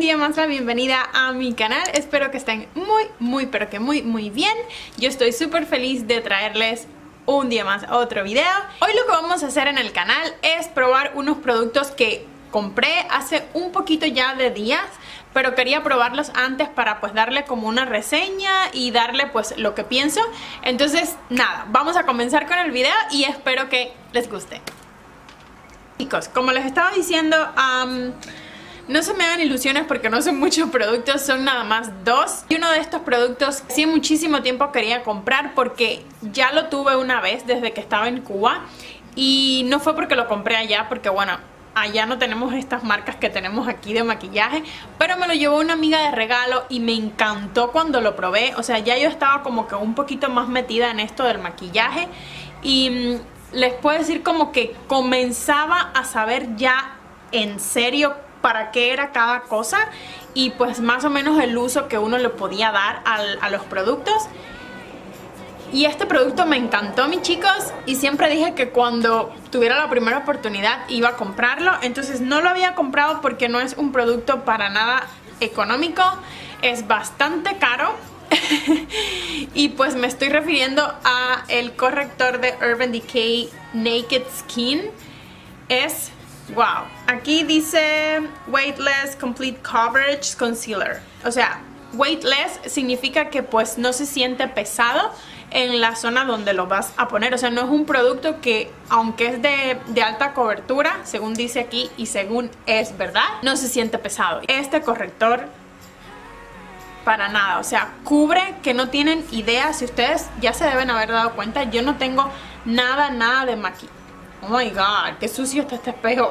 día más la bienvenida a mi canal. Espero que estén muy bien. Yo estoy súper feliz de traerles un día más otro video. Hoy lo que vamos a hacer en el canal es probar unos productos que compré hace un poquito ya de días, pero quería probarlos antes para pues darle como una reseña y darle pues lo que pienso. Entonces nada, vamos a comenzar con el video y espero que les guste. Chicos, como les estaba diciendo, no se me hagan ilusiones porque no son muchos productos, son nada más dos. Y uno de estos productos sí muchísimo tiempo quería comprar porque ya lo tuve una vez desde que estaba en Cuba. Y no fue porque lo compré allá, porque bueno, allá no tenemos estas marcas que tenemos aquí de maquillaje, pero me lo llevó una amiga de regalo y me encantó cuando lo probé. O sea, ya yo estaba como que un poquito más metida en esto del maquillaje y les puedo decir como que comenzaba a saber ya en serio para qué era cada cosa y pues más o menos el uso que uno le podía dar a los productos. Y este producto me encantó, mis chicos, y siempre dije que cuando tuviera la primera oportunidad iba a comprarlo. Entonces no lo había comprado porque no es un producto para nada económico, es bastante caro. Y pues me estoy refiriendo a el corrector de Urban Decay Naked Skin. Es wow, aquí dice Weightless Complete Coverage Concealer. O sea, weightless significa que pues no se siente pesado en la zona donde lo vas a poner. O sea, no es un producto que, aunque es de alta cobertura, según dice aquí y según es verdad, no se siente pesado. Este corrector para nada, o sea, cubre que no tienen idea. Si ustedes ya se deben haber dado cuenta, yo no tengo nada de maquillaje. Oh my god, qué sucio está este espejo.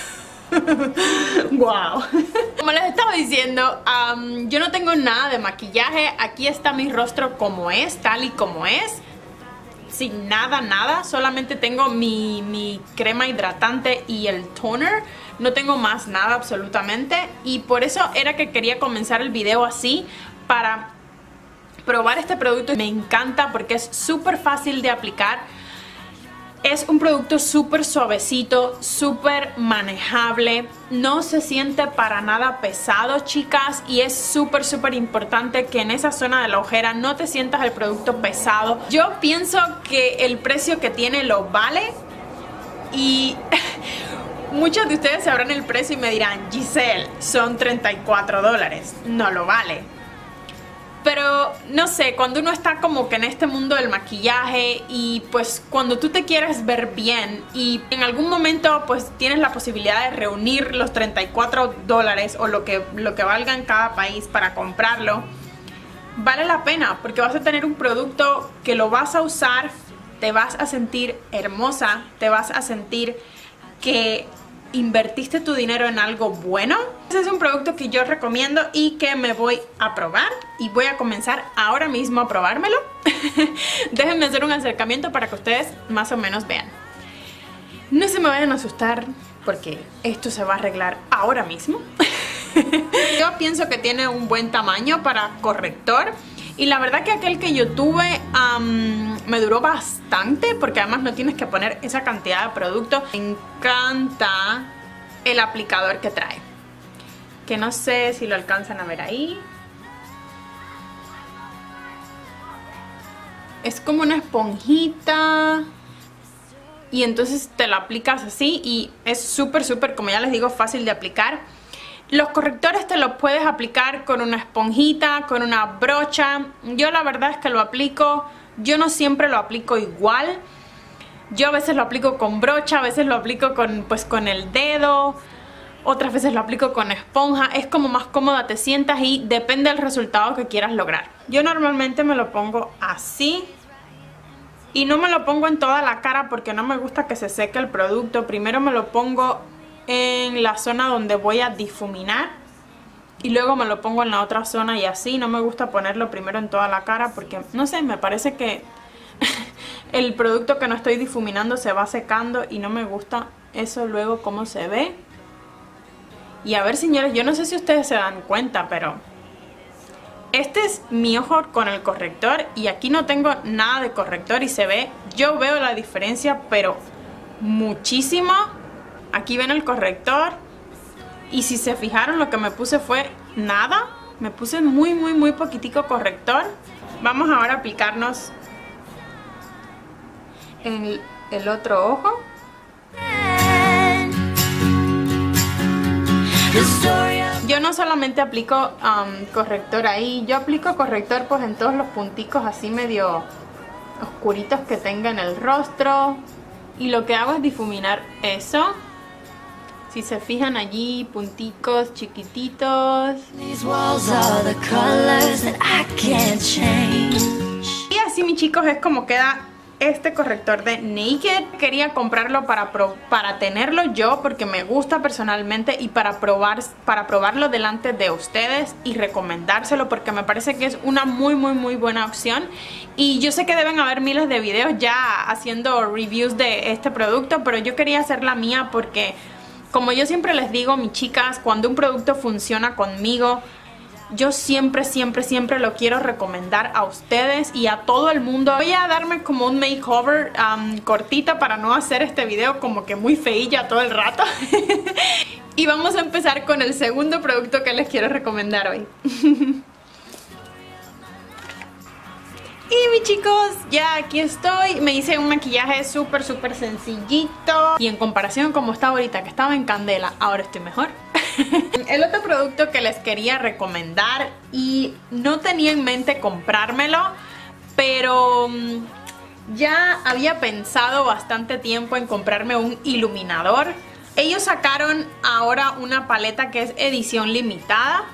Wow. Como les estaba diciendo, yo no tengo nada de maquillaje. Aquí está mi rostro como es, tal y como es, sin nada. Solamente tengo mi crema hidratante y el toner. No tengo más nada absolutamente. Y por eso era que quería comenzar el video así, para probar este producto. Me encanta porque es súper fácil de aplicar. Es un producto súper suavecito, súper manejable, no se siente para nada pesado, chicas, y es súper importante que en esa zona de la ojera no te sientas el producto pesado. Yo pienso que el precio que tiene lo vale y muchos de ustedes sabrán el precio y me dirán, Giselle, son $34, no lo vale. Pero no sé, cuando uno está como que en este mundo del maquillaje y pues cuando tú te quieres ver bien y en algún momento pues tienes la posibilidad de reunir los $34 o lo que valga en cada país para comprarlo, vale la pena porque vas a tener un producto que lo vas a usar, te vas a sentir hermosa, te vas a sentir que invertiste tu dinero en algo bueno. Este es un producto que yo recomiendo y que me voy a probar y voy a comenzar ahora mismo a probármelo. Déjenme hacer un acercamiento para que ustedes más o menos vean. No se me vayan a asustar porque esto se va a arreglar ahora mismo. Yo pienso que tiene un buen tamaño para corrector. Y la verdad que aquel que yo tuve me duró bastante porque además no tienes que poner esa cantidad de producto. Me encanta el aplicador que trae, que no sé si lo alcanzan a ver ahí. Es como una esponjita y entonces te lo aplicas así y es súper, como ya les digo, fácil de aplicar. Los correctores te los puedes aplicar con una esponjita, con una brocha. Yo la verdad es que lo aplico, yo no siempre lo aplico igual. Yo a veces lo aplico con brocha, a veces lo aplico con el dedo, otras veces lo aplico con esponja. Es como más cómoda te sientas y depende del resultado que quieras lograr. Yo normalmente me lo pongo así. Y no me lo pongo en toda la cara porque no me gusta que se seque el producto. Primero me lo pongo en la zona donde voy a difuminar y luego me lo pongo en la otra zona y así. No me gusta ponerlo primero en toda la cara porque, no sé, me parece que el producto que no estoy difuminando se va secando y no me gusta eso luego cómo se ve. Y a ver, señores, yo no sé si ustedes se dan cuenta, pero este es mi ojo con el corrector y aquí no tengo nada de corrector y se ve, yo veo la diferencia, pero muchísimo. Aquí ven el corrector y si se fijaron lo que me puse fue nada. Me puse muy poquitico corrector. Vamos ahora a aplicarnos en el otro ojo. Yo no solamente aplico corrector ahí, yo aplico corrector pues en todos los punticos así medio oscuritos que tenga en el rostro. Y lo que hago es difuminar eso. Si se fijan allí, punticos chiquititos. Y así, mis chicos, es como queda este corrector de Naked. Quería comprarlo para tenerlo yo porque me gusta personalmente y para probarlo delante de ustedes y recomendárselo porque me parece que es una muy buena opción. Y yo sé que deben haber miles de videos ya haciendo reviews de este producto, pero yo quería hacer la mía porque, como yo siempre les digo, mis chicas, cuando un producto funciona conmigo, yo siempre lo quiero recomendar a ustedes y a todo el mundo. Voy a darme como un makeover cortito para no hacer este video como que muy feilla todo el rato. Y vamos a empezar con el segundo producto que les quiero recomendar hoy. Y mis chicos, ya aquí estoy. Me hice un maquillaje súper sencillito. Y en comparación como estaba ahorita, que estaba en candela, ahora estoy mejor. El otro producto que les quería recomendar, y no tenía en mente comprármelo, pero ya había pensado bastante tiempo en comprarme un iluminador. Ellos sacaron ahora una paleta que es edición limitada.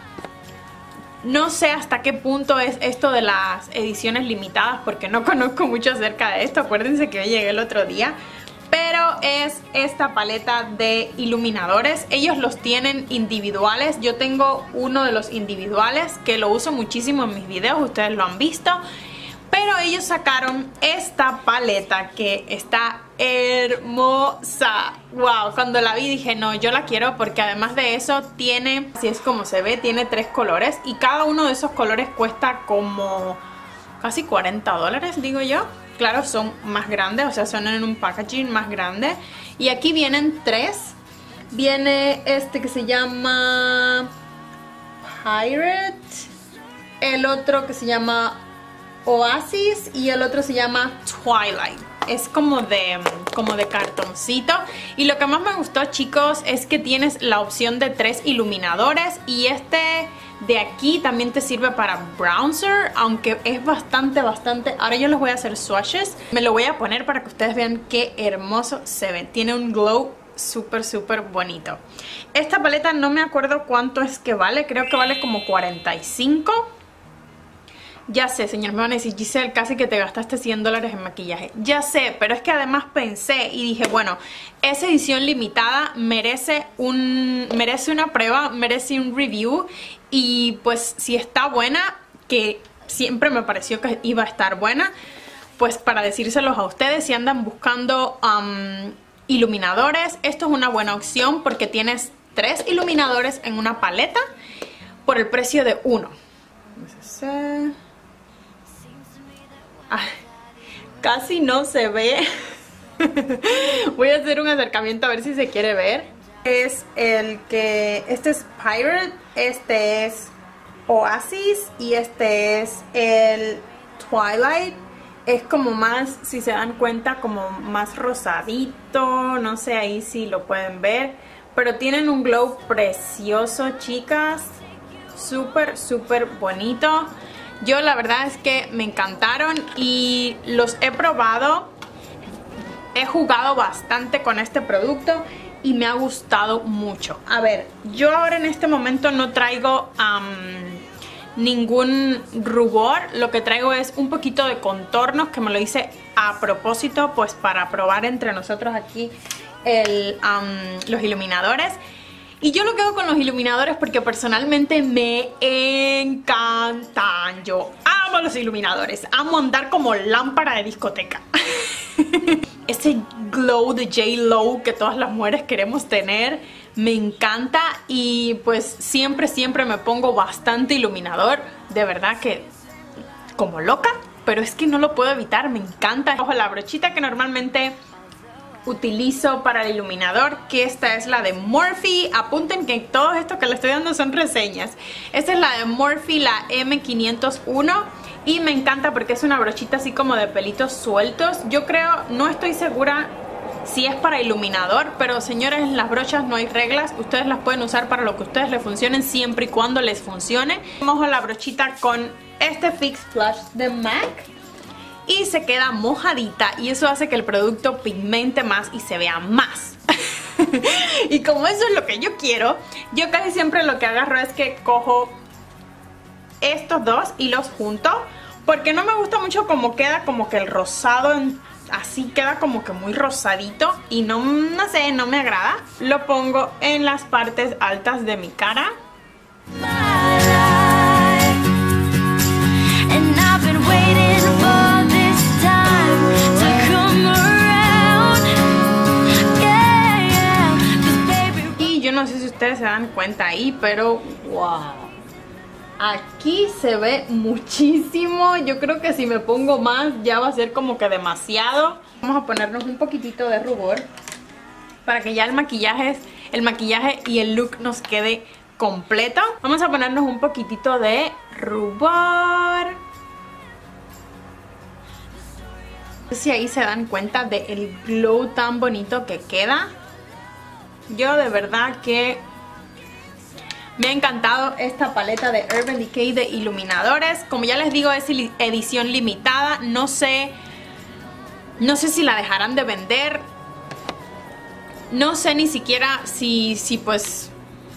No sé hasta qué punto es esto de las ediciones limitadas porque no conozco mucho acerca de esto. Acuérdense que yo llegué el otro día. Pero es esta paleta de iluminadores. Ellos los tienen individuales. Yo tengo uno de los individuales que lo uso muchísimo en mis videos. Ustedes lo han visto. Pero ellos sacaron esta paleta que está hermosa. Wow, cuando la vi dije no, yo la quiero porque además de eso tiene, así es como se ve, tiene 3 colores. Y cada uno de esos colores cuesta como casi $40, digo yo. Claro, son más grandes, o sea, son en un packaging más grande. Y aquí vienen 3. Viene este que se llama Pirate, el otro que se llama Oasis y el otro se llama Twilight. Es como de cartoncito. Y lo que más me gustó, chicos, es que tienes la opción de 3 iluminadores. Y este de aquí también te sirve para bronzer, aunque es bastante. Ahora yo les voy a hacer swatches. Me lo voy a poner para que ustedes vean qué hermoso se ve. Tiene un glow súper bonito. Esta paleta no me acuerdo cuánto es que vale. Creo que vale como 45. Ya sé, señor, me van a decir, Giselle, casi que te gastaste $100 en maquillaje. Ya sé, pero es que además pensé y dije, bueno, esa edición limitada merece una prueba, merece un review. Y pues si está buena, que siempre me pareció que iba a estar buena, pues para decírselos a ustedes, si andan buscando iluminadores, esto es una buena opción porque tienes 3 iluminadores en una paleta por el precio de uno. Casi no se ve. Voy a hacer un acercamiento a ver si se quiere ver. Es el que... Este es Pirate, este es Oasis y este es el Twilight. Es como más, si se dan cuenta, como más rosadito. No sé ahí si lo pueden ver. Pero tienen un glow precioso, chicas. Súper bonito. Yo la verdad es que me encantaron y los he probado. He jugado bastante con este producto y me ha gustado mucho. A ver, yo ahora en este momento no traigo ningún rubor. Lo que traigo es un poquito de contornos que me lo hice a propósito, pues para probar entre nosotros aquí los iluminadores. Y yo lo que hago con los iluminadores porque personalmente me encantan. Yo amo los iluminadores. Amo andar como lámpara de discoteca. Ese glow de J.Lo que todas las mujeres queremos tener me encanta. Y pues siempre me pongo bastante iluminador. De verdad que como loca. Pero es que no lo puedo evitar, me encanta. Ojo, la brochita que normalmente utilizo para el iluminador, que esta es la de Morphe. Apunten que todo esto que les estoy dando son reseñas. Esta es la de Morphe, la M501, y me encanta porque es una brochita así como de pelitos sueltos. Yo creo, no estoy segura si es para iluminador, pero señores, en las brochas no hay reglas. Ustedes las pueden usar para lo que a ustedes les funcionen, siempre y cuando les funcione. Mojo la brochita con este Fix Flush de MAC y se queda mojadita, y eso hace que el producto pigmente más y se vea más. Y como eso es lo que yo quiero, yo casi siempre lo que agarro es que cojo estos dos y los junto, porque no me gusta mucho como queda, como que el rosado así queda como que muy rosadito y no sé, no me agrada. Lo pongo en las partes altas de mi cara. Y yo no sé si ustedes se dan cuenta ahí, pero wow, aquí se ve muchísimo. Yo creo que si me pongo más ya va a ser como que demasiado. Vamos a ponernos un poquitito de rubor para que ya el maquillaje y el look nos quede completo. Vamos a ponernos un poquitito de rubor. No sé si ahí se dan cuenta del glow tan bonito que queda. Yo de verdad que me ha encantado esta paleta de Urban Decay de iluminadores. Como ya les digo, es edición limitada. No sé si la dejarán de vender. No sé ni siquiera si pues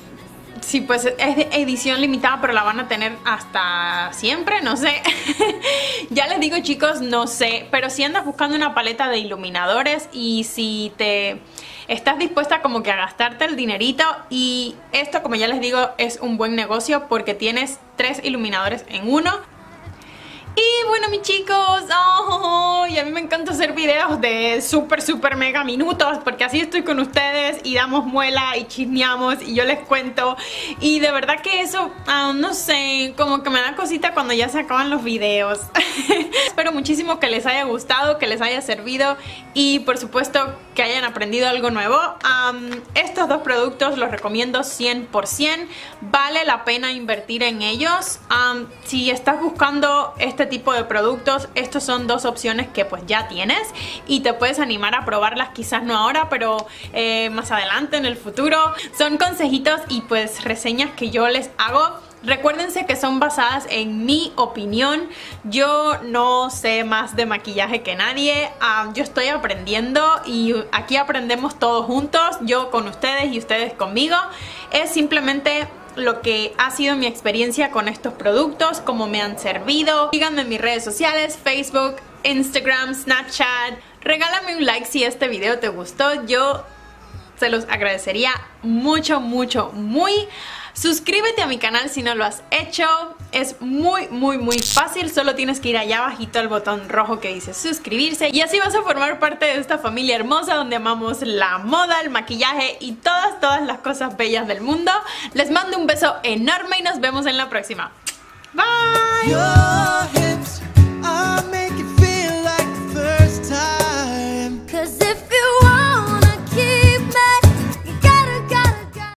es edición limitada, pero la van a tener hasta siempre, no sé. Ya les digo, chicos, no sé. Pero si andas buscando una paleta de iluminadores y si te estás dispuesta como que a gastarte el dinerito, y esto, como ya les digo, es un buen negocio porque tienes 3 iluminadores en uno. Y bueno, mis chicos, y a mí me encanta hacer videos de súper mega minutos, porque así estoy con ustedes y damos muela y chismeamos y yo les cuento. Y de verdad que eso, no sé, como que me da cosita cuando ya se acaban los videos. Espero muchísimo que les haya gustado, que les haya servido y por supuesto que hayan aprendido algo nuevo. Estos dos productos los recomiendo 100%. Vale la pena invertir en ellos. Si estás buscando este tipo de productos, estos son dos opciones que pues ya tienes y te puedes animar a probarlas, quizás no ahora, pero más adelante en el futuro. Son consejitos y pues reseñas que yo les hago. Recuérdense que son basadas en mi opinión. Yo no sé más de maquillaje que nadie. Yo estoy aprendiendo y aquí aprendemos todos juntos. Yo con ustedes y ustedes conmigo. Es simplemente lo que ha sido mi experiencia con estos productos, cómo me han servido. Síganme en mis redes sociales, Facebook, Instagram, Snapchat. Regálame un like si este video te gustó. Yo se los agradecería mucho. Suscríbete a mi canal si no lo has hecho. Es muy fácil. Solo tienes que ir allá abajito al botón rojo que dice suscribirse. Y así vas a formar parte de esta familia hermosa donde amamos la moda, el maquillaje y todas las cosas bellas del mundo. Les mando un beso enorme y nos vemos en la próxima. Bye.